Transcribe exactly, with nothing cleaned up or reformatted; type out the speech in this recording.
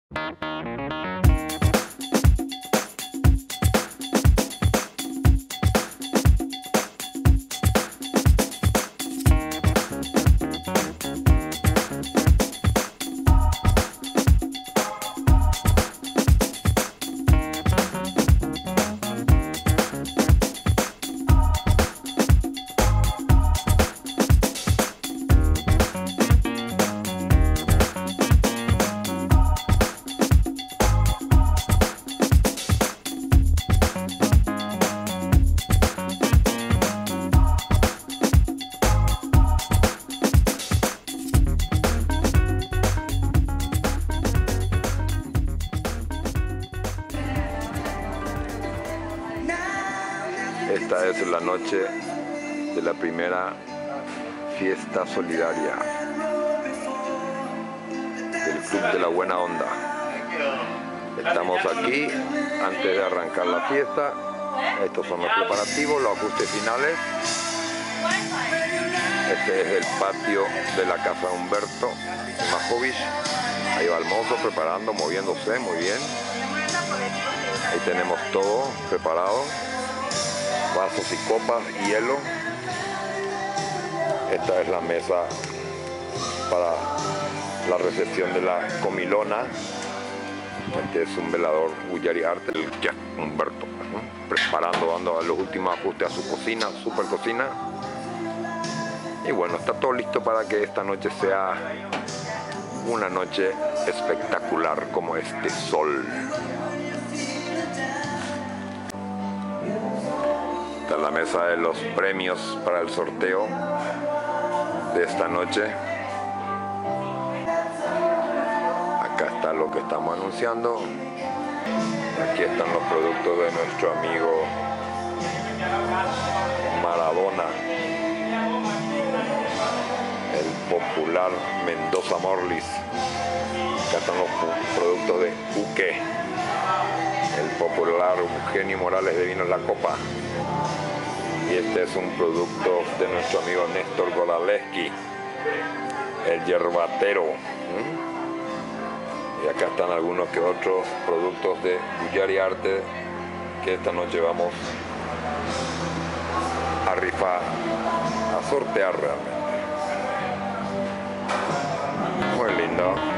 Esta es la noche de la primera fiesta solidaria del Club de la Buena Onda. Estamos aquí antes de arrancar la fiesta. Estos son los preparativos, los ajustes finales. Este es el patio de la casa de Humberto Majovich. Ahí va el mozo preparando, moviéndose muy bien. Ahí tenemos todo preparado. Vasos y copas, hielo. Esta es la mesa para la recepción de la comilona. Este es un velador Bullari Arte, el chef Humberto, ¿no? Preparando, dando los últimos ajustes a su cocina, super cocina. Y bueno, está todo listo para que esta noche sea una noche espectacular como este sol. Esta es la mesa de los premios para el sorteo de esta noche. Acá está lo que estamos anunciando. Aquí están los productos de nuestro amigo Maradona, el popular Mendoza Morlis. Acá están los productos de Uke, el popular Eugenio Morales de Vinos La Copa. Y este es un producto de nuestro amigo Néstor Godaleski, el yerbatero. ¿Mm? Y acá están algunos que otros productos de Bullari Arte que esta noche vamos a rifar, a sortear realmente. Muy lindo.